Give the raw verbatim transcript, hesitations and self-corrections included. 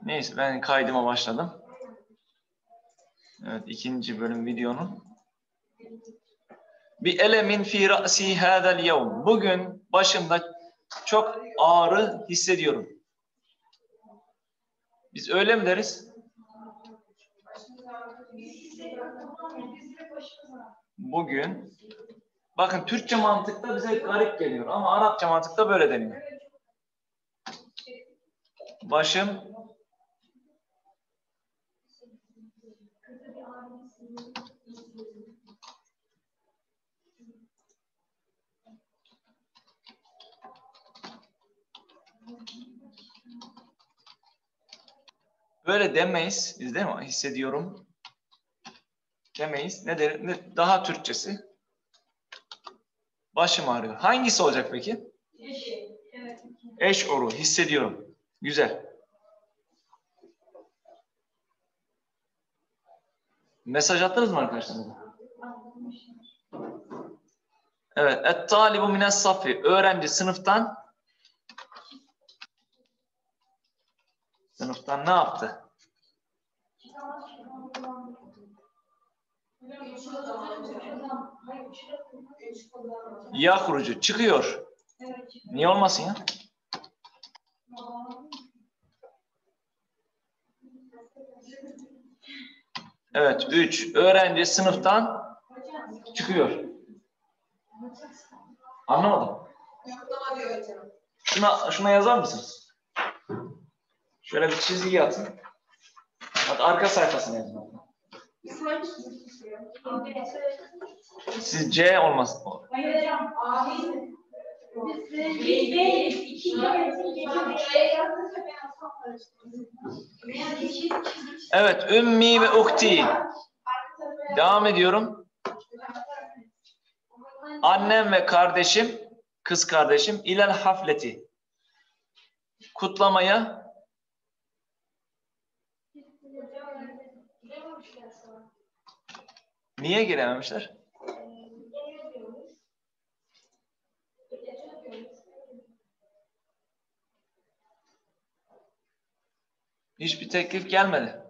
Neyse ben kaydıma başladım. Evet, ikinci bölüm videonun. Bir elemin fi ra'si hadal yevm. Bugün başımda çok ağrı hissediyorum. Biz öyle mi deriz? Bugün. Bakın Türkçe mantıkta bize garip geliyor ama Arapça mantıkta böyle deniyor. Başım böyle demeyiz. Biz değil mi? Hissediyorum. Demeyiz. Ne der? Ne, daha Türkçesi. Başım ağrıyor. Hangisi olacak peki? Eş. Evet. Eş oru. Hissediyorum. Güzel. Mesaj attınız mı arkadaşlar? Evet. Et-talibu mines-safi. Öğrenci sınıftan sınıftan ne yaptı? Yahrucu. Çıkıyor. Niye olmasın ya? Evet. Üç. Öğrenci sınıftan çıkıyor. Anlamadım. Şuna, şuna yazar mısınız? Şöyle bir çizgi atın. Bak arka sayfasına yazın. Siz C olmasın. Hayır hocam. Amin. Biz değiliz. İkinci metin geçiyor. Evet. Ümmi ve ukti. Devam ediyorum. Annem ve kardeşim, kız kardeşim ilel hafleti. Kutlamaya niye girememişler? Hiçbir teklif gelmedi.